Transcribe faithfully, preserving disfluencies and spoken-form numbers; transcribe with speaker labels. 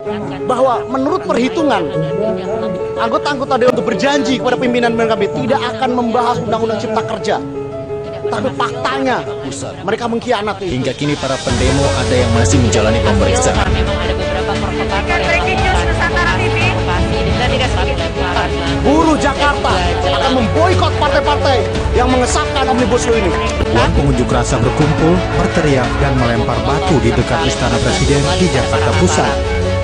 Speaker 1: bahwa menurut perhitungan anggota-anggota Dewan itu berjanji kepada pimpinan kami tidak akan membahas Undang-Undang Cipta Kerja. Tapi faktanya mereka mengkhianati.
Speaker 2: Hingga kini para pendemo ada yang masih menjalani pemeriksaan.
Speaker 1: Buruh Jakarta akan memboikot partai-partai yang mengesahkan Omnibus Law ini.
Speaker 3: Ribuan pengunjuk rasa berkumpul, berteriak dan melempar batu di dekat Istana Presiden di Jakarta Pusat.